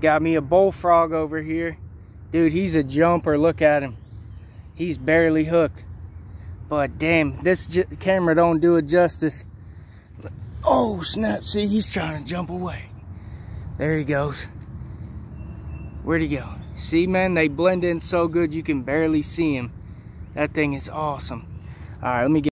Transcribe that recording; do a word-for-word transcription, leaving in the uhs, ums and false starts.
Got me a bullfrog over here. Dude, he's a jumper. Look at him. He's barely hooked. But damn, this camera don't do it justice. Oh, snap. See, he's trying to jump away. There he goes. Where'd he go? See, man, they blend in so good you can barely see him. That thing is awesome. All right, let me get